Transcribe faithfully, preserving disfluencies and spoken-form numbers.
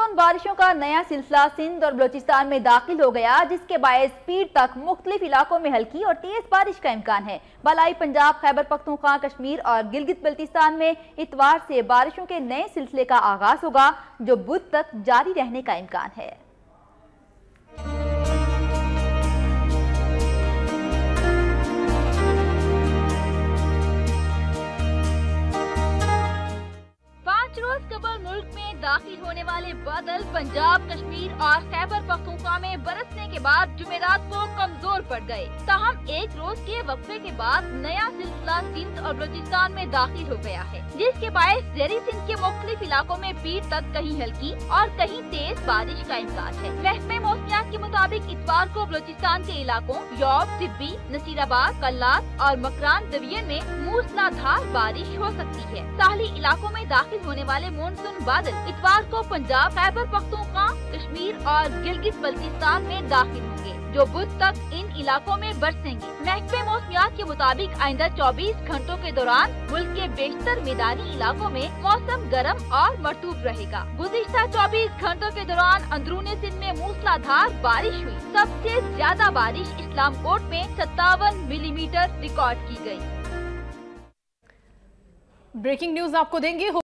Monsoon بارشوں کا نیا سلسلہ سندھ اور بلوچستان میں داخل ہو گیا، جس کے باعث پیر تک مختلف علاقوں میں ہلکی اور تیز بارش کا امکان ہے۔ بالائی پنجاب، خیبر پختونخوا، کشمیر اور گلگت بلتستان میں اتوار سے بارشوں کے نئے سلسلے کا آغاز ہوگا، جو بدھ تک جاری رہنے کا امکان ہے۔ روز قبل ملک میں داخل ہونے والے بادل پنجاب، کشمیر اور خیبر پختونخوا میں برسنے کے بعد جمعرات کو کمزور پڑ گئے، تاہم ایک روز کے وقفے کے بعد نیا سلسلہ سندھ اور بلوچستان میں داخل ہو گیا ہے، جس کے باعث زیر سندھ کے مختلف علاقوں میں پیر تک کہیں ہلکی اور کہیں تیز بارش کا امکان ہے۔ محکمہ موسمیات کے مطابق اتوار کو بلوچستان کے علاقوں یوب، طبی، نصیر آباد، کلات اور مکران ڈویژن میں موسلادھار بارش ہو سکتی ہے۔ ساحلی علاقوں میں داخل ہونے والے مونسون بادل اتوار کو پنجاب، خیبر پختونخوا، کشمیر اور گلگت بلتستان میں داخل ہوں گے، جو بدھ تک ان علاقوں میں برسیں گے۔ محکمہ موسمیات کے مطابق آئندہ چوبیس گھنٹوں کے دوران ملک کے بیشتر میدانی علاقوں میں موسم گرم اور مرطوب رہے گا۔ گزشتہ چوبیس گھنٹوں کے دوران اندرون سندھ میں موسلادھار بارش ہوئی، سب سے زیادہ بارش اسلام کوٹ میں ستاون ملی میٹر ریکارڈ کی گئی۔ بریکنگ نیوز آپ کو دیں گے۔